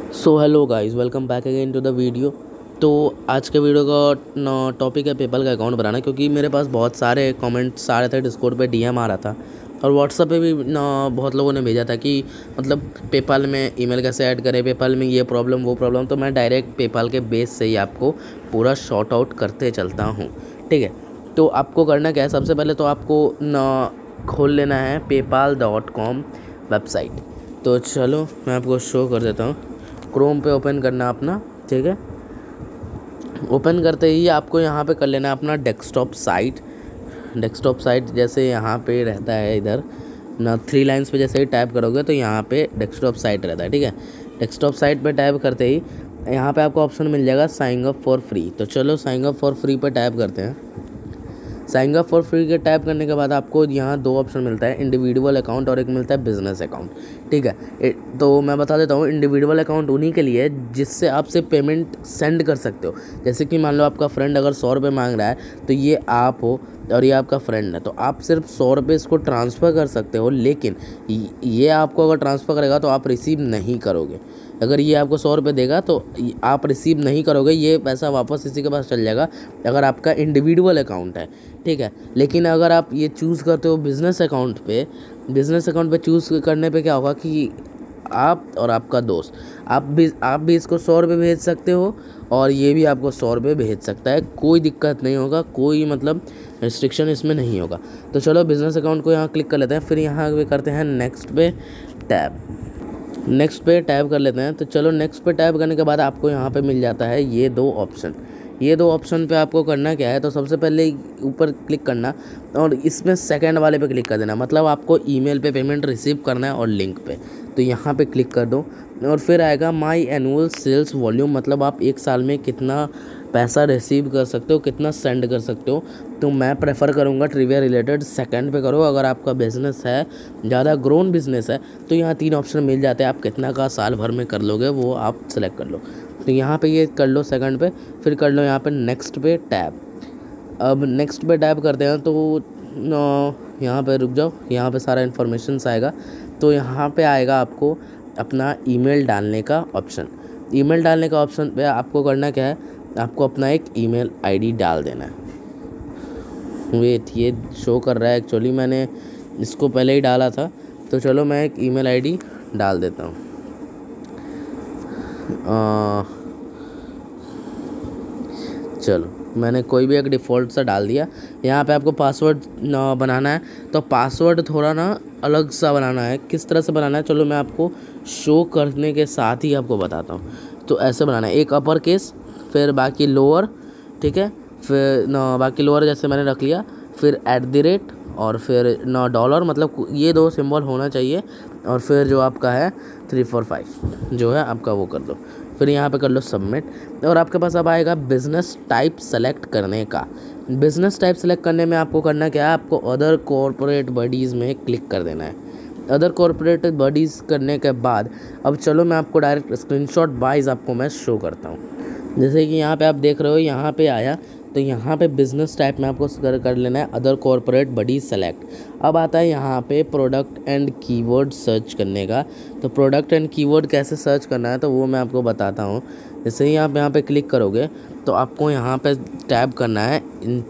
So hello guys, welcome back again to the video. तो आज के वीडियो का टॉपिक है पेपल का अकाउंट बनाना, क्योंकि मेरे पास बहुत सारे कमेंट्स आ रहे थे, डिस्कॉर्ड पे डीएम आ रहा था और व्हाट्सएप पे भी बहुत लोगों ने भेजा था कि मतलब पेपल में ईमेल कैसे ऐड करें, पेपल में ये प्रॉब्लम वो प्रॉब्लम। तो मैं डायरेक्ट पेपल के बेस से ही आपको पूरा शॉर्ट आउट करते चलता हूँ, ठीक है। तो आपको करना क्या है, सबसे पहले तो आपको खोल लेना है paypal.com वेबसाइट। तो चलो मैं आपको शो कर देता हूँ। क्रोम पे ओपन करना अपना, ठीक है। ओपन करते ही आपको यहाँ पे कर लेना है अपना डेस्कटॉप साइट। जैसे यहाँ पे रहता है इधर ना 3 लाइन्स पे, जैसे ही टाइप करोगे तो यहाँ पे डेस्कटॉप साइट रहता है, ठीक है। डेस्कटॉप साइट पे टाइप करते ही यहाँ पे आपको ऑप्शन मिल जाएगा साइन अप फॉर फ्री। तो चलो साइन अप फॉर फ्री पे टाइप करते हैं। साइन अप फॉर फ्री के टाइप करने के बाद आपको यहाँ 2 ऑप्शन मिलता है, इंडिविजुअल अकाउंट और एक मिलता है बिजनेस अकाउंट, ठीक है। तो मैं बता देता हूँ, इंडिविजुअल अकाउंट उन्हीं के लिए है जिससे आप सिर्फ पेमेंट सेंड कर सकते हो। जैसे कि मान लो आपका फ्रेंड अगर 100 रुपये मांग रहा है, तो ये आप हो और ये आपका फ्रेंड है, तो आप सिर्फ 100 रुपये इसको ट्रांसफ़र कर सकते हो। लेकिन ये आपको अगर ट्रांसफ़र करेगा तो आप रिसीव नहीं करोगे। अगर ये आपको 100 रुपये देगा तो आप रिसीव नहीं करोगे, ये पैसा वापस इसी के पास चल जाएगा अगर आपका इंडिविजुअल अकाउंट है, ठीक है। लेकिन अगर आप ये चूज़ करते हो बिज़नेस अकाउंट पे चूज़ करने पे क्या होगा कि आप और आपका दोस्त आप भी इसको 100 रुपये भेज सकते हो और ये भी आपको 100 रुपये भेज सकता है। कोई दिक्कत नहीं होगा, कोई मतलब रिस्ट्रिक्शन इसमें नहीं होगा। तो चलो बिज़नेस अकाउंट को यहाँ क्लिक कर लेते हैं, फिर यहाँ पे करते हैं नेक्स्ट पे टैब कर लेते हैं। तो चलो नेक्स्ट पे टैब करने के बाद आपको यहाँ पे मिल जाता है ये 2 ऑप्शन पे आपको करना क्या है, तो सबसे पहले ऊपर क्लिक करना और इसमें सेकंड वाले पे क्लिक कर देना। मतलब आपको ईमेल पे पेमेंट रिसीव करना है और लिंक पे, तो यहाँ पे क्लिक कर दो और फिर आएगा माई एनुअल सेल्स वॉल्यूम, मतलब आप 1 साल में कितना पैसा रिसीव कर सकते हो, कितना सेंड कर सकते हो। तो मैं प्रेफर करूँगा ट्रिविया रिलेटेड सेकंड पे करो। अगर आपका बिज़नेस है ज़्यादा ग्रोन बिज़नेस है तो यहाँ 3 ऑप्शन मिल जाते हैं, आप कितना का साल भर में कर लोगे वो आप सेलेक्ट कर लो। तो यहाँ पे ये कर लो सेकंड पे, फिर कर लो यहाँ पे नेक्स्ट पे टैब। अब नेक्स्ट पे टैब करते हैं तो यहाँ पे रुक जाओ, यहाँ पे सारा इन्फॉर्मेशन आएगा। तो यहाँ पे आएगा आपको अपना ईमेल डालने का ऑप्शन पे आपको करना क्या है, आपको अपना एक ईमेल आईडी डाल देना है। वेट, ये शो कर रहा है, एक्चुअली मैंने इसको पहले ही डाला था। तो चलो मैं एक ईमेल आईडी डाल देता हूँ। चलो मैंने कोई भी एक डिफ़ॉल्ट सा डाल दिया। यहाँ पे आपको पासवर्ड बनाना है, तो पासवर्ड थोड़ा अलग सा बनाना है। किस तरह से बनाना है चलो मैं आपको शो करने के साथ ही आपको बताता हूँ। तो ऐसे बनाना है, एक अपर केस फिर बाकी लोअर, ठीक है। फिर बाकी लोअर जैसे मैंने रख लिया, फिर @ और फिर $, मतलब ये 2 सिंबल होना चाहिए। और फिर जो आपका है 345 जो है आपका वो कर दो। फिर यहाँ पे कर लो सबमिट और आपके पास अब आएगा बिज़नेस टाइप सेलेक्ट करने का। बिज़नेस टाइप सेलेक्ट करने में आपको करना क्या है, आपको अदर कॉर्पोरेट बॉडीज़ में क्लिक कर देना है। अदर कॉर्पोरेट बॉडीज़ करने के बाद अब चलो मैं आपको डायरेक्ट स्क्रीनशॉट वाइज आपको मैं शो करता हूँ। जैसे कि यहाँ पे आप देख रहे हो, यहाँ पे आया तो यहाँ पे बिज़नेस टाइप में आपको कर लेना है अदर कॉर्पोरेट बॉडी सेलेक्ट। अब आता है यहाँ पे प्रोडक्ट एंड कीवर्ड सर्च करने का। तो प्रोडक्ट एंड कीवर्ड कैसे सर्च करना है तो वो मैं आपको बताता हूँ। जैसे ही आप यहाँ पे क्लिक करोगे तो आपको यहाँ पे टैब करना है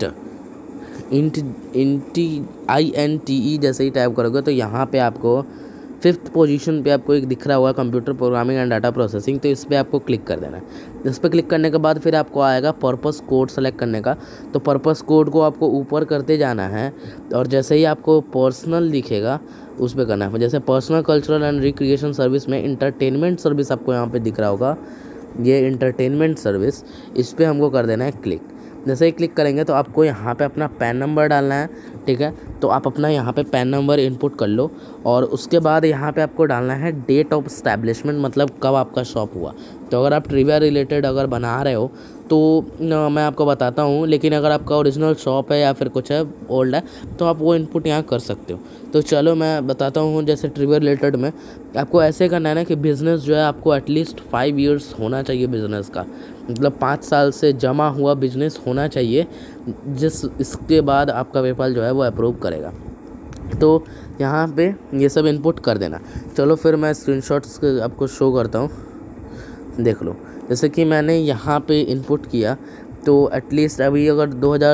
INTE। जैसे ही टैब करोगे तो यहाँ पे आपको 5th पोजीशन पे आपको एक दिख रहा होगा computer programming and data processing, तो इस पर आपको क्लिक कर देना है। इस पर क्लिक करने के बाद फिर आपको आएगा पर्पस कोड सेलेक्ट करने का। तो पर्पस कोड को आपको ऊपर करते जाना है और जैसे ही आपको पर्सनल दिखेगा उस पर करना है। जैसे personal cultural and recreation service में इंटरटेनमेंट सर्विस आपको यहाँ पर दिख रहा होगा, ये इंटरटेनमेंट सर्विस, इस पर हमको कर देना है क्लिक। जैसे ही क्लिक करेंगे तो आपको यहाँ पे अपना पैन नंबर डालना है, ठीक है। तो आप अपना यहाँ पे पैन नंबर इनपुट कर लो और उसके बाद यहाँ पे आपको डालना है डेट ऑफ एस्टैब्लिशमेंट, मतलब कब आपका शॉप हुआ। तो अगर आप ट्रिविया रिलेटेड अगर बना रहे हो तो मैं आपको बताता हूँ, लेकिन अगर आपका ओरिजिनल शॉप है या फिर कुछ है ओल्ड है तो आप वो इनपुट यहाँ कर सकते हो। तो चलो मैं बताता हूँ, जैसे ट्रिविया रिलेटेड में आपको ऐसे करना है ना कि बिज़नेस जो है आपको एटलीस्ट 5 इयर्स होना चाहिए बिज़नेस का, मतलब 5 साल से जमा हुआ बिजनेस होना चाहिए, इसके बाद आपका पेपाल जो है वो अप्रूव करेगा। तो यहाँ पे ये सब इनपुट कर देना। चलो फिर मैं स्क्रीनशॉट्स आपको शो करता हूँ। देख लो, जैसे कि मैंने यहाँ पे इनपुट किया तो एटलीस्ट अभी अगर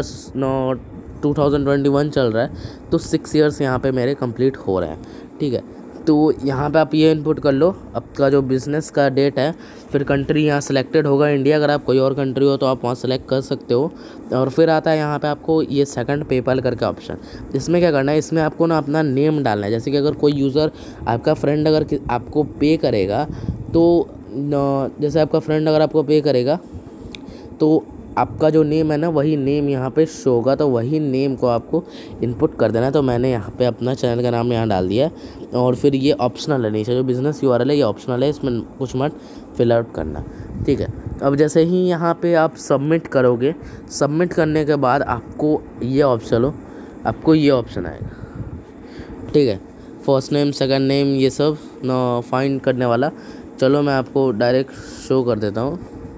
2021 चल रहा है तो 6 ईयर्स यहाँ पे मेरे कंप्लीट हो रहे हैं, ठीक है। तो यहाँ पे आप ये इनपुट कर लो आपका जो बिज़नेस का डेट है, फिर कंट्री यहाँ सिलेक्टेड होगा इंडिया, अगर आप कोई और कंट्री हो तो आप वहाँ सेलेक्ट कर सकते हो। और फिर आता है यहाँ पे आपको ये सेकंड पेपल करके ऑप्शन। इसमें क्या करना है, इसमें आपको ना अपना नेम डालना है। जैसे कि अगर कोई यूज़र आपका फ्रेंड अगर आपको पे करेगा तो जैसे आपका फ्रेंड अगर आपको पे करेगा तो आपका जो नेम है ना वही नेम यहाँ पे शो होगा, तो वही नेम को आपको इनपुट कर देना है। तो मैंने यहाँ पे अपना चैनल का नाम यहाँ डाल दिया है। और फिर ये ऑप्शनल है, नीचे जो बिज़नेस यूआरएल है ये ऑप्शनल है, इसमें कुछ मत फिल आउट करना, ठीक है। अब जैसे ही यहाँ पे आप सबमिट करोगे, सबमिट करने के बाद आपको ये ऑप्शन आएगा, ठीक है। फर्स्ट नेम, सेकंड नेम, ये सब ना फाइंड करने वाला। चलो मैं आपको डायरेक्ट शो कर देता हूँ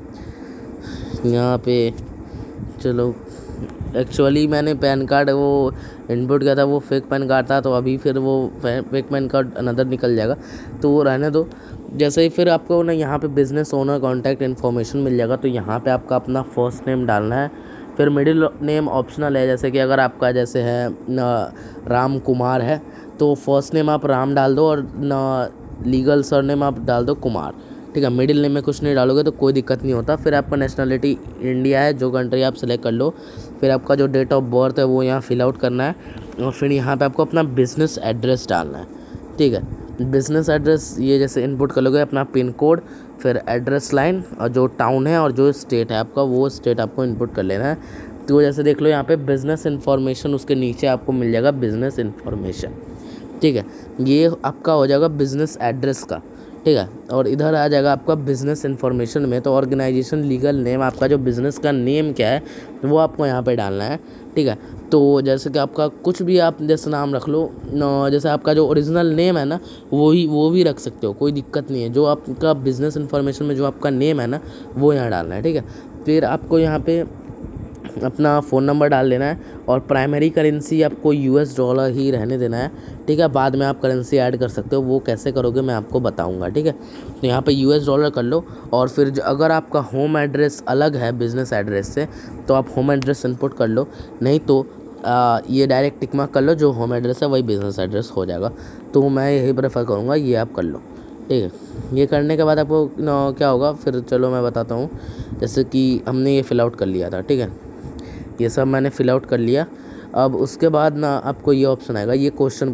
यहाँ पे। चलो, एक्चुअली मैंने पैन कार्ड वो इनपुट किया था, वो फेक पैन कार्ड था, तो अभी फिर वो फेक पैन कार्ड अनदर निकल जाएगा, तो वो रहने दो। जैसे ही फिर आपको ना यहाँ पे बिज़नेस ओनर कॉन्टैक्ट इन्फॉर्मेशन मिल जाएगा, तो यहाँ पे आपका अपना फर्स्ट नेम डालना है। फिर मिडिल नेम ऑप्शनल है, जैसे कि अगर आपका जैसे है राम कुमार है तो फर्स्ट नेम आप राम डाल दो और लीगल सरनेम आप डाल दो कुमार, ठीक है। मिडिल नेम में कुछ नहीं डालोगे तो कोई दिक्कत नहीं होता। फिर आपका नेशनलिटी इंडिया है, जो कंट्री आप सेलेक्ट कर लो। फिर आपका जो डेट ऑफ बर्थ है वो यहाँ फिल आउट करना है। और फिर यहाँ पे आपको अपना बिज़नेस एड्रेस डालना है, ठीक है। बिज़नेस एड्रेस ये जैसे इनपुट कर लोगे, अपना पिन कोड, फिर एड्रेस लाइन और जो टाउन है और जो स्टेट है आपका वो स्टेट आपको इनपुट कर लेना है। तो जैसे देख लो यहाँ पे बिज़नेस इन्फॉर्मेशन, उसके नीचे आपको मिल जाएगा बिज़नेस इन्फॉर्मेशन, ठीक है। ये आपका हो जाएगा बिज़नेस एड्रेस का, ठीक है। और इधर आ जाएगा आपका बिज़नेस इन्फॉर्मेशन में, तो ऑर्गेनाइजेशन लीगल नेम, आपका जो बिज़नेस का नेम क्या है वो आपको यहाँ पे डालना है, ठीक है। तो जैसे कि आपका कुछ भी आप जैसे नाम रख लो, जैसे आपका जो ओरिजिनल नेम है ना वो भी रख सकते हो, कोई दिक्कत नहीं है। जो आपका बिज़नेस इन्फॉर्मेशन में जो आपका नेम है ना वो यहाँ डालना है, ठीक है। फिर आपको यहाँ पे अपना फ़ोन नंबर डाल देना है और प्राइमरी करेंसी आपको यूएस डॉलर ही रहने देना है, ठीक है। बाद में आप करेंसी ऐड कर सकते हो, वो कैसे करोगे मैं आपको बताऊंगा, ठीक है। तो यहाँ पे यूएस डॉलर कर लो। और फिर अगर आपका होम एड्रेस अलग है बिज़नेस एड्रेस से तो आप होम एड्रेस इनपुट कर लो, नहीं तो ये डायरेक्ट टिक मार्क कर लो, जो होम एड्रेस है वही बिज़नेस एड्रेस हो जाएगा। तो मैं यही प्रेफर करूँगा, ये आप कर लो, ठीक है। ये करने के बाद आपको क्या होगा, फिर चलो मैं बताता हूँ। जैसे कि हमने ये फिल आउट कर लिया था, ठीक है, ये सब मैंने फिल आउट कर लिया। अब उसके बाद ना आपको ये ऑप्शन आएगा, ये क्वेश्चन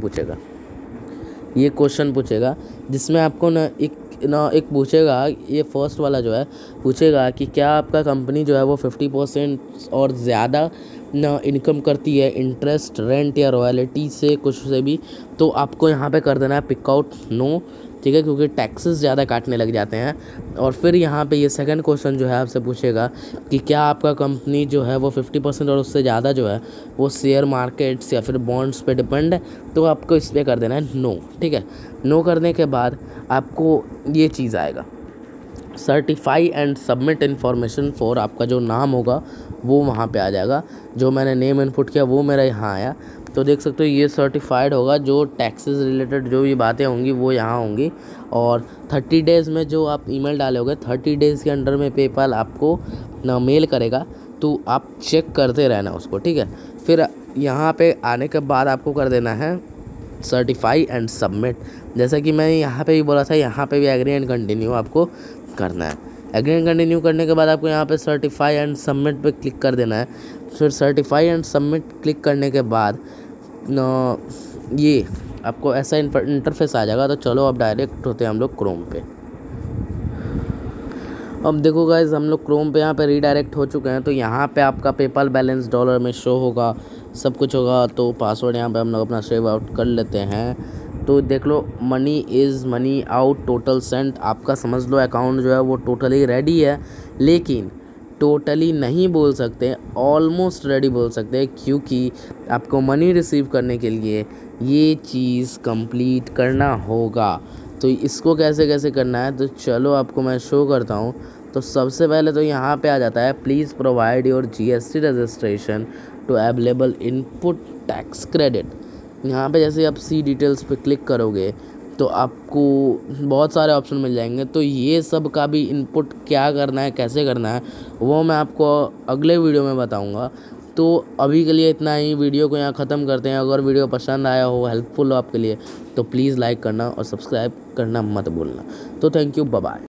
पूछेगा जिसमें आपको एक पूछेगा, ये फर्स्ट वाला जो है पूछेगा कि क्या आपका कंपनी जो है वो 50% और ज़्यादा इनकम करती है इंटरेस्ट, रेंट या रॉयल्टी से, कुछ से भी। तो आपको यहाँ पे कर देना है पिकआउट नो, ठीक है, क्योंकि टैक्सेस ज़्यादा काटने लग जाते हैं। और फिर यहाँ पे ये सेकंड क्वेश्चन जो है आपसे पूछेगा कि क्या आपका कंपनी जो है वो 50% और उससे ज़्यादा जो है वो शेयर मार्केट्स या फिर बॉन्ड्स पे डिपेंड है, तो आपको इस पर कर देना है नो, ठीक है। नो करने के बाद आपको ये चीज़ आएगा, certify and submit information for, आपका जो नाम होगा वो वहाँ पे आ जाएगा। जो मैंने नेम इनपुट किया वो मेरा यहाँ आया, तो देख सकते हो ये सर्टिफाइड होगा। जो टैक्सेस रिलेटेड जो भी बातें होंगी वो यहाँ होंगी। और 30 डेज़ में जो आप ईमेल डालोगे, 30 डेज़ के अंडर में पेपाल आपको मेल करेगा, तो आप चेक करते रहना उसको, ठीक है। फिर यहाँ पे आने के बाद आपको कर देना है सर्टिफाई एंड सबमिट। जैसा कि मैं यहाँ पे भी बोला था, यहाँ पे भी एग्री एंड कंटिन्यू आपको करना है। एग्री एंड कंटिन्यू करने के बाद आपको यहाँ पे सर्टिफाई एंड सबमिट पे क्लिक कर देना है। फिर सर्टिफाई एंड सबमिट क्लिक करने के बाद ये आपको ऐसा इंटरफेस आ जाएगा। तो चलो अब डायरेक्ट होते हैं हम लोग क्रोम पे। अब देखो गाइज, हम लोग क्रोम पे यहाँ पे रीडायरेक्ट हो चुके हैं। तो यहाँ पे आपका पेपाल बैलेंस डॉलर में शो होगा, सब कुछ होगा। तो पासवर्ड यहाँ पे हम लोग अपना सेव आउट कर लेते हैं। तो देख लो, money is money out total cent, आपका समझ लो अकाउंट जो है वो टोटली रेडी है। लेकिन टोटली नहीं बोल सकते, ऑलमोस्ट रेडी बोल सकते हैं, क्योंकि आपको मनी रिसीव करने के लिए ये चीज़ कंप्लीट करना होगा। तो इसको कैसे कैसे करना है, तो चलो आपको मैं शो करता हूँ। तो सबसे पहले तो यहाँ पे आ जाता है, please provide your GST registration to available input tax credit. यहाँ पे जैसे आप सी डिटेल्स पे क्लिक करोगे तो आपको बहुत सारे ऑप्शन मिल जाएंगे। तो ये सब का भी इनपुट क्या करना है, कैसे करना है, वो मैं आपको अगले वीडियो में बताऊंगा। तो अभी के लिए इतना ही, वीडियो को यहाँ ख़त्म करते हैं। अगर वीडियो पसंद आया हो, हेल्पफुल हो आपके लिए, तो प्लीज़ लाइक करना और सब्सक्राइब करना मत भूलना। तो थैंक यू, बाय बाय।